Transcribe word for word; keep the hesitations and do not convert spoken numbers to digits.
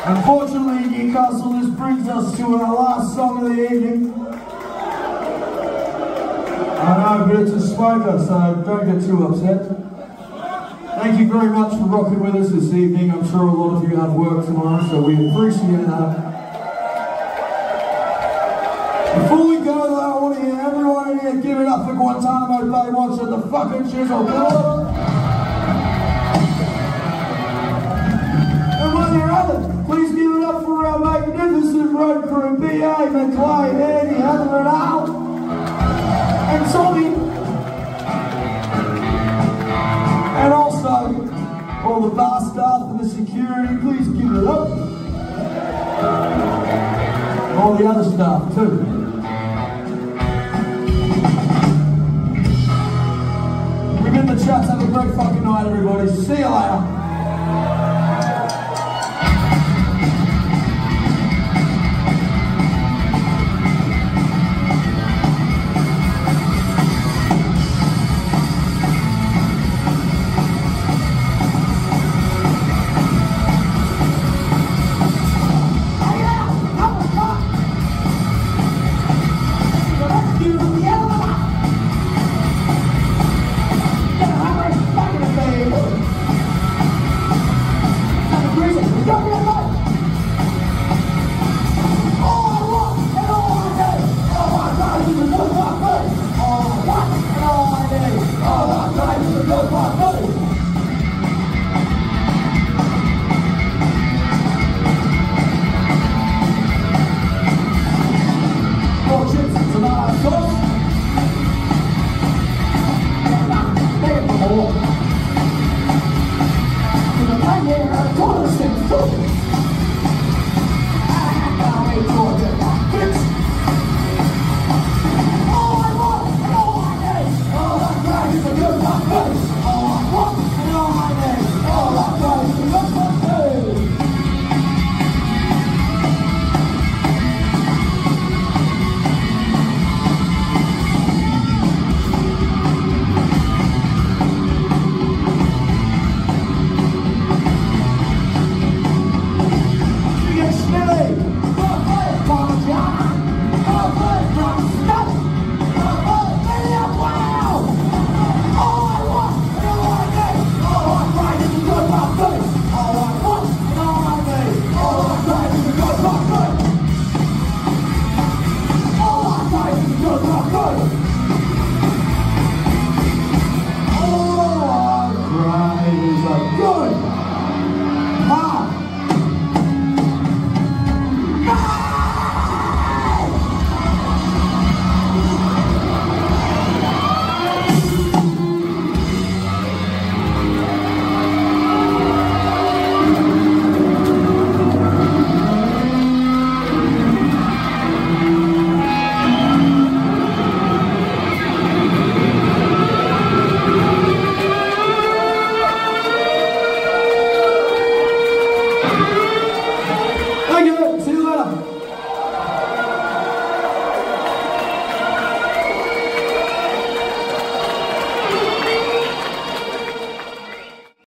Unfortunately, Newcastle, this brings us to our last song of the evening. I know, but it's a smoker, so don't get too upset. Thank you very much for rocking with us this evening. I'm sure a lot of you have work tomorrow, so we appreciate that. Before we go, though, I want to hear everyone in here give it up for Guantanamo Bay watching the fucking chisel. Come on! And while you're at it, please give it up for our magnificent road crew, B A, McLean, Andy, Heather and Al, and Tommy. And also, all the bar staff and the security, please give it up. All the other staff too. We've been the chats, have a great fucking night everybody. See you later. Oh,